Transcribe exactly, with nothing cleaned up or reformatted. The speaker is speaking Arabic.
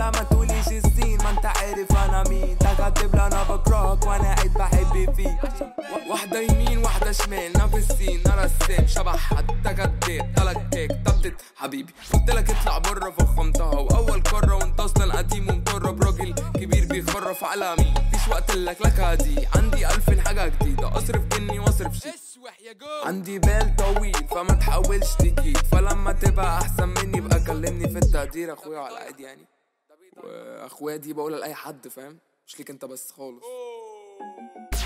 لا ما تقوليش السين، ما انت عارف انا مين. ده كاتب لي انا بكرهك وانا قاعد بحب فيك. واحدة يمين واحدة شمال نفس السين، انا رسام شبه حد كداب تلكاك تبتت حبيبي. قلتلك اطلع بره فخمتها واول كرة وانت اصلا قديم ومطرب راجل كبير بيخرف على مين. مفيش وقت لك لك هدي عندي الف حاجة جديدة اصرف جني واصرف شي. عندي بال طويل فما تحاولش تكيد، فلما تبقى احسن مني بقى كلمني في التقدير اخويا على العادي يعني. واخويا دي بقولها لاي حد فاهم، مش ليك انت بس خالص.